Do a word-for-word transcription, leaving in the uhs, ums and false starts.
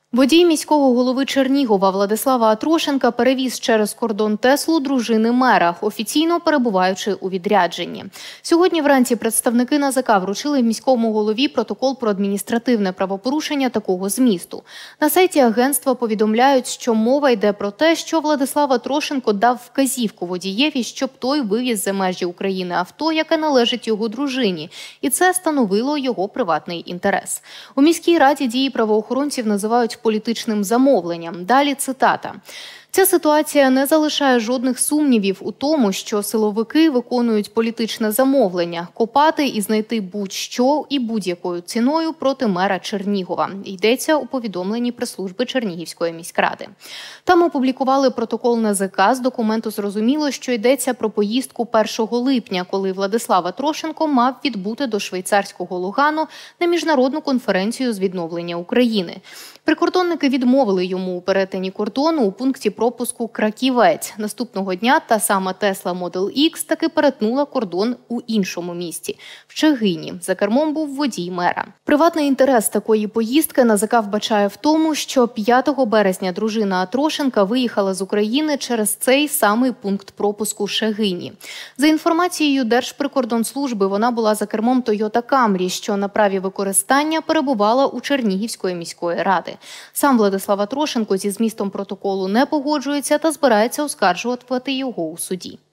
Водій міського голови Чернігова Владислава Атрошенка перевіз через кордон Теслу дружини мера, офіційно перебуваючи у відрядженні. Сьогодні вранці представники НАЗК вручили міському голові протокол про адміністративне правопорушення такого змісту. На сайті агентства повідомляють, що мова йде про те, що Владислав Атрошенко дав вказівку водієві, щоб той вивіз за межі України авто, яке належить його дружині, і це становило його приватний інтерес. У міській раді дії правоохоронців називають політичним замовленням. Далі цитата. Ця ситуація не залишає жодних сумнівів у тому, що силовики виконують політичне замовлення – копати і знайти будь-що і будь-якою ціною проти мера Чернігова. Йдеться у повідомленні прес-служби Чернігівської міськради. Там опублікували протокол НАЗК. З документу зрозуміло, що йдеться про поїздку першого липня, коли Владислав Атрошенко мав відбути до швейцарського Лугану на міжнародну конференцію з відновлення України. Прикордонники відмовили йому у перетині кордону у пункті пропуску Краківець. Наступного дня та сама Tesla Model X таки перетнула кордон у іншому місті – в Чигині. За кермом був водій мера. Приватний інтерес такої поїздки НАЗК вбачає в тому, що п'ятого березня дружина Атрошенка виїхала з України через цей самий пункт пропуску в Чигині. За інформацією Держприкордонслужби, вона була за кермом Toyota Camry, що на праві використання перебувала у Чернігівської міської ради. Сам Владислав Атрошенко зі змістом протоколу не погоджується та збирається оскаржувати його у суді.